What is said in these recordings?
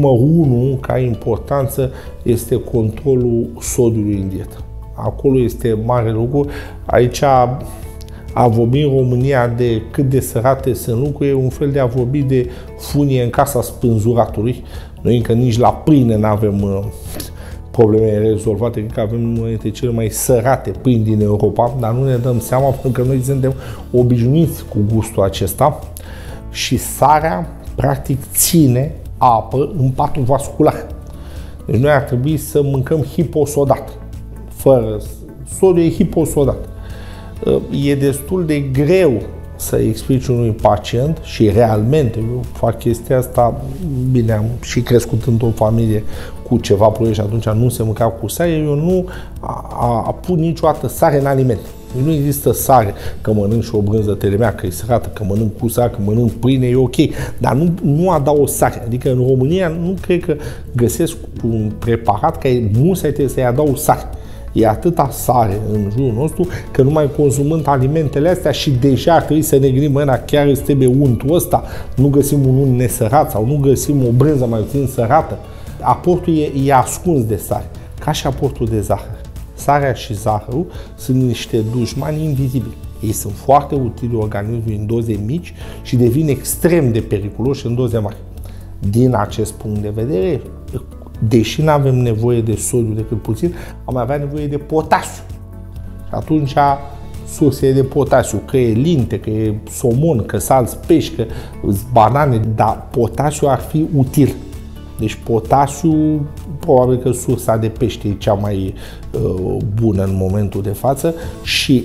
numărul 1 ca importanță este controlul sodiului în dietă. Acolo este mare lucru. Aici a vorbi în România de cât de sărate sunt lucruri e un fel de a vorbi de funie în casa spânzuratului. Noi încă nici la pâine nu avem probleme rezolvate, cred că avem unul dintre cele mai sărate pâini din Europa, dar nu ne dăm seama pentru că noi suntem obișnuiți cu gustul acesta și sarea practic ține apă în patul vascular. Deci noi ar trebui să mâncăm hiposodat. Fără sodiu e hiposodat. E destul de greu să explici unui pacient și realmente eu fac chestia asta, bine, am și crescut într-o familie cu ceva probleme și atunci nu se mânca cu sare, eu nu pun niciodată sare în alimente. Nu există sare, că mănânc și o brânză telemea, că e sărată, că mănânc cu sare, că mănânc pâine, e ok, dar nu adaug sare. Adică în România nu cred că găsesc un preparat care musai trebuie să-i adaug sare. E atâta sare în jurul nostru că numai consumând alimentele astea și deja ar trebui să ne gândim, mă, chiar îți trebuie untul ăsta, nu găsim un unt nesărat sau nu găsim o brânză mai puțin sărată. Aportul e ascuns de sare, ca și aportul de zahăr. Sarea și zahărul sunt niște dușmani invizibili. Ei sunt foarte utili organismului în doze mici și devin extrem de periculoși în doze mari. Din acest punct de vedere, deși nu avem nevoie de sodiu decât puțin, am avea nevoie de potasiu. Și atunci, surse de potasiu, că e linte, că e somon, că salți pești, că banane, dar potasiu ar fi util. Deci potasiu, probabil că sursa de pește e cea mai bună în momentul de față și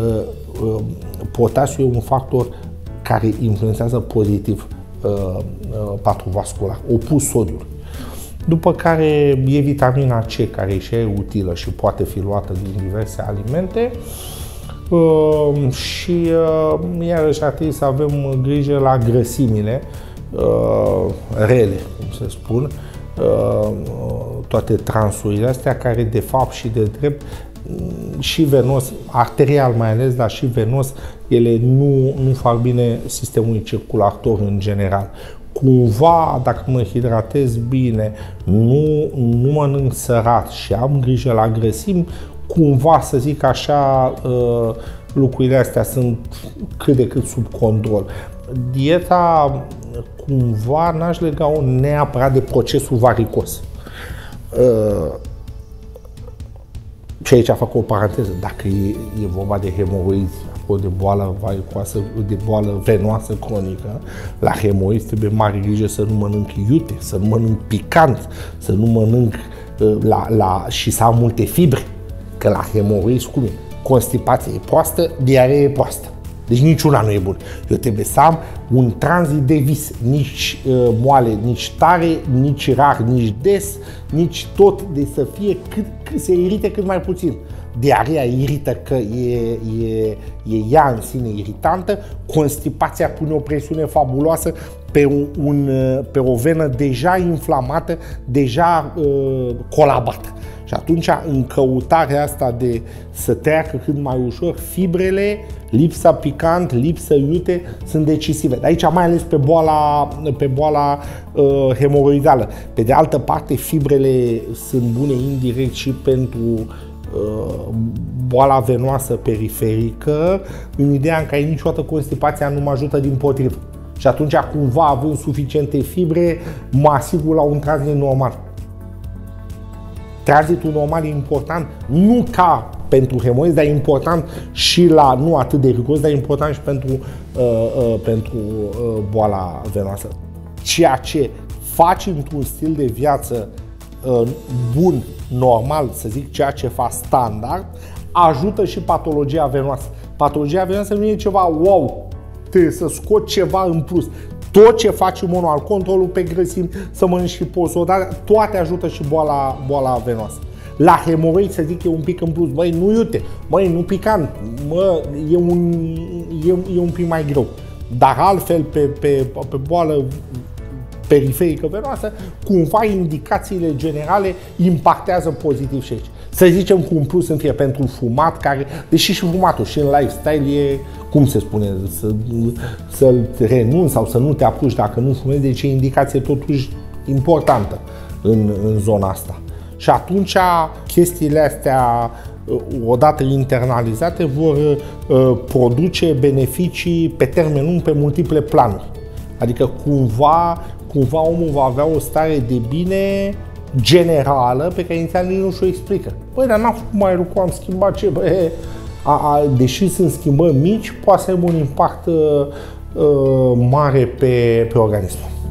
potasiu e un factor care influențează pozitiv patul vascular, opus sodiului. După care e vitamina C, care e și ea utilă și poate fi luată din diverse alimente. Și iarăși ar trebui să avem grijă la grăsimile rele, cum se spun, toate transurile astea care de fapt și de drept și venos, arterial mai ales, dar și venos, ele nu fac bine sistemului circulator în general. Cumva, dacă mă hidratez bine, nu mănânc sărat și am grijă la grăsimi, cumva, să zic așa, lucrurile astea sunt cât de cât sub control. Dieta, cumva, n-aș lega-o neapărat de procesul varicos. Și aici fac o paranteză, dacă e vorba de hemoroizi, de boală varicoasă, de boală venoasă cronică, la hemoroizi trebuie mare grijă să nu mănânc iute, să nu mănânc picant, să nu mănânc și să am multe fibre, că la hemoroizi cum e? Constipație e proastă, diaree e proastă. Deci niciuna nu e bună. Eu trebuie să am un tranzit de vis, nici moale, nici tare, nici rar, nici des, nici tot, de să fie se irite cât mai puțin. Diarea irită că e ea în sine iritantă, constipația pune o presiune fabuloasă pe o venă deja inflamată, deja colabată. Și atunci, în căutarea asta de să treacă cât mai ușor, fibrele, lipsa picant, lipsa iute sunt decisive. De aici mai ales pe boala hemoroidală. Pe de altă parte, fibrele sunt bune indirect și pentru boala venoasă periferică, în ideea în care niciodată constipația nu mă ajută dimpotrivă. Și atunci, cumva, având suficiente fibre, mă asigur la un tranzit normal. Tranzitul normal e important, nu ca pentru hemoroizi, dar e important și la, nu atât de rigos, dar e important și pentru boala venoasă. Ceea ce faci într-un stil de viață bun, normal, să zic, ceea ce faci standard, ajută și patologia venoasă. Patologia venoasă nu e ceva wow, trebuie să scoți ceva în plus. Tot ce faci manual, controlul pe grăsimi, să mănânci hiposodat, toate ajută și boala venoasă. La hemoroid, să zic, e un pic în plus. Băi, nu iute, băi, nu picant, e un pic mai greu. Dar altfel, pe boală periferică venoasă, cumva indicațiile generale impactează pozitiv și aici. Să zicem cu un plus în fie pentru fumat, care, deși și fumatul și în lifestyle e, cum se spune, să renunți sau să nu te apuci dacă nu fumezi, deci e indicație totuși importantă în zona asta. Și atunci chestiile astea, odată internalizate, vor produce beneficii pe termen lung, pe multiple planuri. Adică cumva omul va avea o stare de bine generală pe care inițial nici nu și-o explică. Băi, dar n-am făcut mai lucru, am schimbat ce? Deși sunt schimbări mici, poate să aibă un impact mare pe organism.